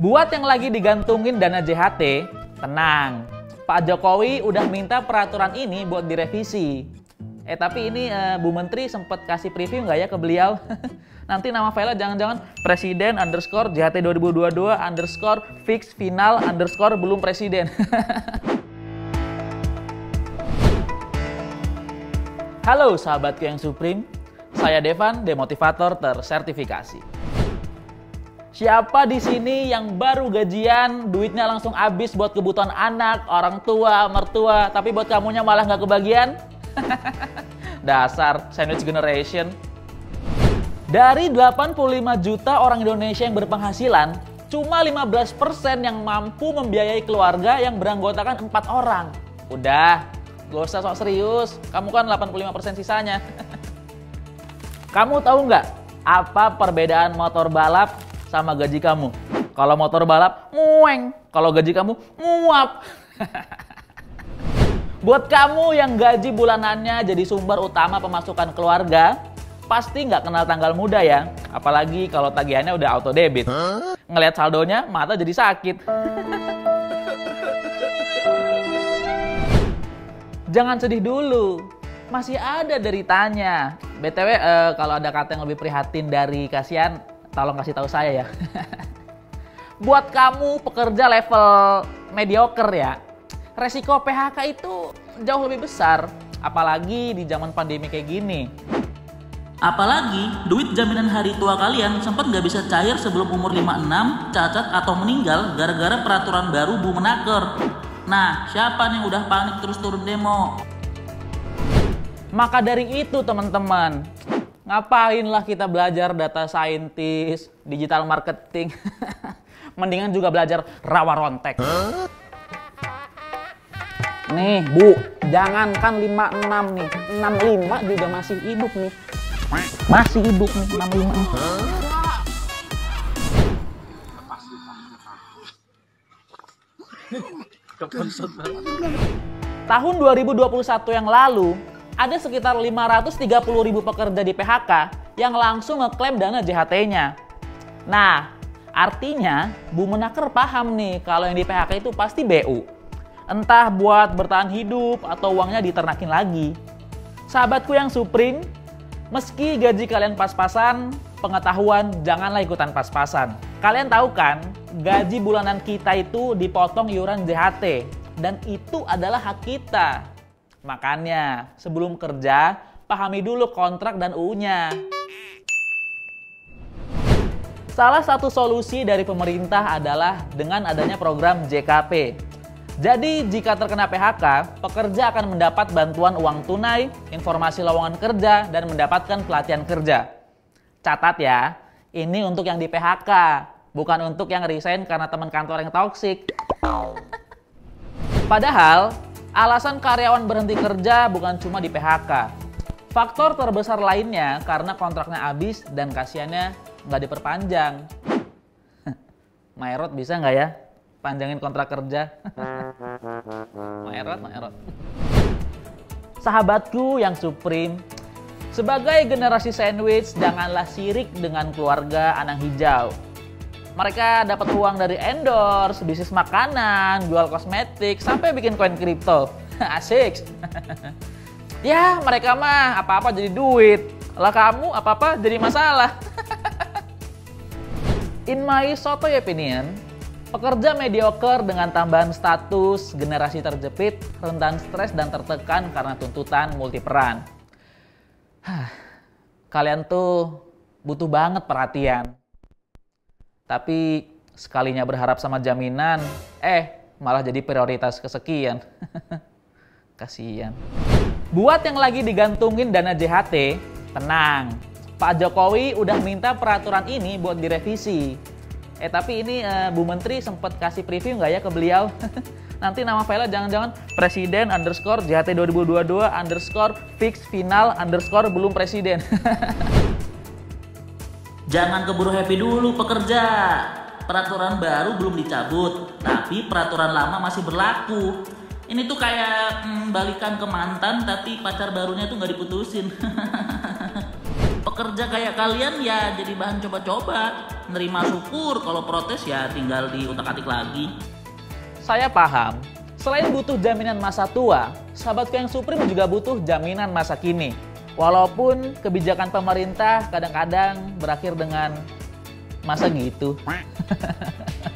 Buat yang lagi digantungin dana JHT, tenang. Pak Jokowi udah minta peraturan ini buat direvisi. Tapi ini Bu Menteri sempet kasih preview nggak ya ke beliau? Nanti nama filenya jangan-jangan presiden underscore JHT 2022 underscore fix final underscore belum presiden. Halo sahabatku yang supreme, saya Devan, demotivator tersertifikasi. Siapa di sini yang baru gajian, duitnya langsung habis buat kebutuhan anak, orang tua, mertua, tapi buat kamunya malah nggak kebagian? Dasar sandwich generation. Dari 85 juta orang Indonesia yang berpenghasilan, cuma 15% yang mampu membiayai keluarga yang beranggotakan 4 orang. Udah, gak usah sok serius, kamu kan 85% sisanya. Kamu tahu nggak apa perbedaan motor balap sama gaji kamu? Kalau motor balap, mueng. Kalau gaji kamu, nguap. Buat kamu yang gaji bulanannya jadi sumber utama pemasukan keluarga, pasti nggak kenal tanggal muda ya. Apalagi kalau tagihannya udah auto debit. Ngelihat saldonya, mata jadi sakit. Jangan sedih dulu, masih ada deritanya. BTW, kalau ada kata yang lebih prihatin dari kasihan, tolong kasih tahu saya ya. Buat kamu pekerja level mediocre ya, resiko PHK itu jauh lebih besar, apalagi di zaman pandemi kayak gini. Apalagi duit jaminan hari tua kalian sempat nggak bisa cair sebelum umur 56, cacat atau meninggal gara-gara peraturan baru Bu Menaker. Nah, siapa nih udah panik terus turun demo? Maka dari itu teman-teman, ngapainlah kita belajar data scientist, digital marketing. Mendingan juga belajar rawa rontek. Nih Bu, jangankan 56 nih, 65 juga masih hidup nih. Masih hidup nih 65 nih. Tahun 2021 yang lalu, ada sekitar 530.000 pekerja di PHK yang langsung ngeklaim dana JHT-nya. Nah, artinya Bu Menaker paham nih kalau yang di PHK itu pasti BU. Entah buat bertahan hidup atau uangnya diternakin lagi. Sahabatku yang supreme, meski gaji kalian pas-pasan, pengetahuan janganlah ikutan pas-pasan. Kalian tahu kan, gaji bulanan kita itu dipotong iuran JHT dan itu adalah hak kita. Makanya, sebelum kerja, pahami dulu kontrak dan UU-nya. Salah satu solusi dari pemerintah adalah dengan adanya program JKP. Jadi, jika terkena PHK, pekerja akan mendapat bantuan uang tunai, informasi lowongan kerja, dan mendapatkan pelatihan kerja. Catat ya, ini untuk yang di PHK, bukan untuk yang resign karena teman kantor yang toksik. Padahal, alasan karyawan berhenti kerja bukan cuma di PHK. Faktor terbesar lainnya karena kontraknya habis dan kasihannya nggak diperpanjang. Maerot bisa nggak ya panjangin kontrak kerja? Maerot. Sahabatku yang supreme, sebagai generasi sandwich, janganlah sirik dengan keluarga Anang Hijau. Mereka dapat uang dari endorse, bisnis makanan, jual kosmetik, sampai bikin koin kripto. Asik. Ya, mereka mah apa-apa jadi duit. Lah kamu apa-apa jadi masalah. In my sotoy opinion, pekerja mediocre dengan tambahan status generasi terjepit, rentan stres dan tertekan karena tuntutan multiperan. Kalian tuh butuh banget perhatian. Tapi sekalinya berharap sama jaminan, malah jadi prioritas kesekian. Kasian. Buat yang lagi digantungin dana JHT, tenang. Pak Jokowi udah minta peraturan ini buat direvisi. Tapi ini Bu Menteri sempet kasih preview nggak ya ke beliau? Nanti nama filenya jangan-jangan presiden underscore JHT 2022 underscore fix final underscore belum presiden. Jangan keburu happy dulu pekerja. Peraturan baru belum dicabut, tapi peraturan lama masih berlaku. Ini tuh kayak balikan ke mantan tapi pacar barunya tuh nggak diputusin. Pekerja kayak kalian ya jadi bahan coba-coba. nerima syukur, kalau protes ya tinggal diutak-atik lagi. Saya paham. Selain butuh jaminan masa tua, sahabatku yang Supreme juga butuh jaminan masa kini. Walaupun kebijakan pemerintah kadang-kadang berakhir dengan masa gitu.